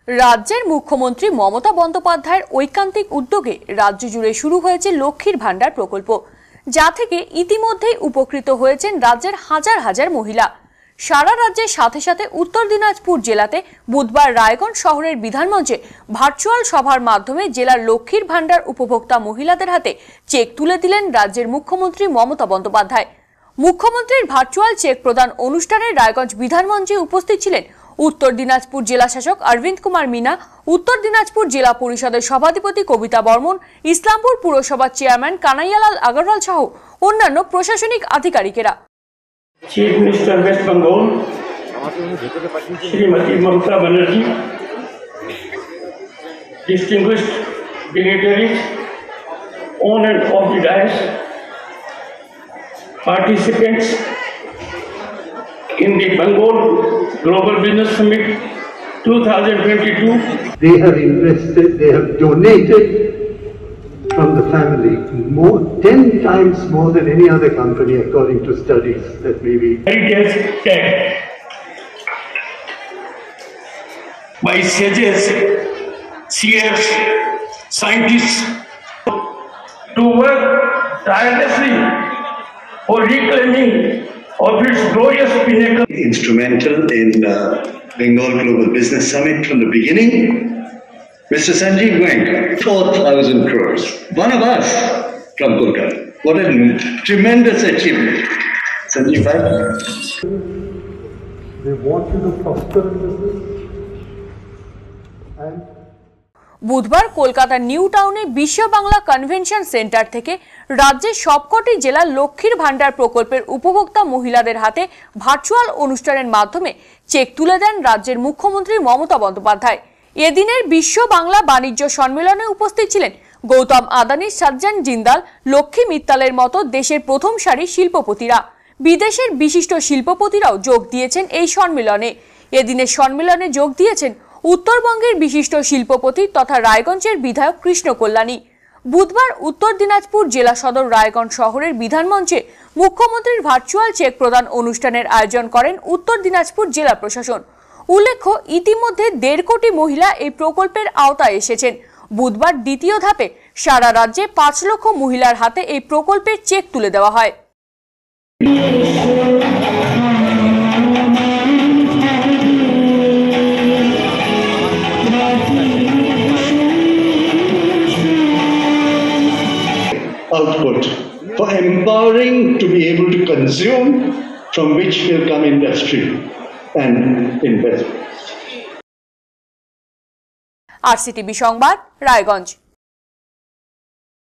রাজ্যের মুখ্যমন্ত্রী মমতা বন্দ্যোপাধ্যায়ের ঐকান্তিক উদ্যোগে রাজ্য জুড়ে শুরু হয়েছে লক্ষ্মীর ভান্ডার প্রকল্প, যা থেকে ইতিমধ্যেই উপকৃত হয়েছেন রাজ্যের হাজার হাজার মহিলা। সারা রাজ্যের সাথে সাথে উত্তর দিনাজপুর জেলাতে বুধবার রায়গঞ্জ শহরের বিধানমঞ্চে ভার্চুয়াল সভার মাধ্যমে জেলার লক্ষ্মীর ভান্ডার উপভোক্তা মহিলাদের হাতে চেক তুলে দিলেন রাজ্যের মুখ্যমন্ত্রী মমতা বন্দ্যোপাধ্যায়। মুখ্যমন্ত্রীর ভার্চুয়াল চেক প্রদান অনুষ্ঠানে রায়গঞ্জ বিধানমঞ্চে উপস্থিত ছিলেন উত্তর দিনাজপুর জেলা শাসক অরবিন্দ কুমার মিনা, উত্তর দিনাজপুর জেলা পরিষদের সভাধিপতি কবিতা বর্মন, ইসলামপুর পুরসভার চেয়ারম্যান কানাইয়ালাল আগরওয়াল সহ অন্যান্য প্রশাসনিক আধিকারিকেরা। Chief Minister West Bengal, Srimati Mamata Banerjee, distinguished dignitaries on and off the dais, participants in the Bengal Global Business Summit 2022. They have invested, they have donated from the family, 10 times more than any other company according to studies that may be. Heritage tech by sages, seers, scientists to work tirelessly for reclaiming of its glorious pinnacle. Instrumental in Bengal Global Business Summit from the beginning. Mr. Sanjeev Goenka, 4,000 crores. One of us from Kolkata. What a tremendous achievement. Sanjeev, They want you to prosper in business. And বুধবার কলকাতার new টাউনে বিশ্ব Bangla convention centre থেকে রাজ্যের সবকটি জেলার লক্ষ্মীর ভান্ডার প্রকল্পের উপভোক্তা মহিলাদের হাতে ভার্চুয়াল অনুষ্ঠানের মাধ্যমে চেক তুলে দেন রাজ্যের মুখ্যমন্ত্রী মমতা বন্দ্যোপাধ্যায়। এদিনের বিশ্ব বাংলা বাণিজ্য সম্মেলনে উপস্থিত ছিলেন গৌতম আদানি, সজ্জন জিন্দাল, লক্ষ্মী মিত্তালের মতো দেশের প্রথম সারির শিল্পপতিরা। বিদেশের বিশিষ্ট শিল্পপতিরাও যোগ দিয়েছেন এই সম্মেলনে। এদিনের সম্মেলনে যোগ দিয়েছেন উত্তরবঙ্গের বিশিষ্ট শিল্পপতি তথা রায়গঞ্জের বিধায়ক কৃষ্ণ কল্যাণী। বুধবার উত্তর দিনাজপুর জেলা সদর রায়গঞ্জ শহরের বিধানমঞ্চে মুখ্যমন্ত্রীর ভার্চুয়াল চেক প্রদান অনুষ্ঠানের আয়োজন করেন উত্তর দিনাজপুর জেলা প্রশাসন। উল্লেখ্য, ইতিমধ্যে 1.5 কোটি মহিলা এই প্রকল্পের আওতায় এসেছেন। বুধবার দ্বিতীয় ধাপে সারা রাজ্যে 5 লক্ষ মহিলার হাতে এই প্রকল্পের চেক তুলে দেওয়া হয়। output for empowering to be able to consume, from which will come industry and investment. Rctv সংবাদ, রায়গঞ্জ।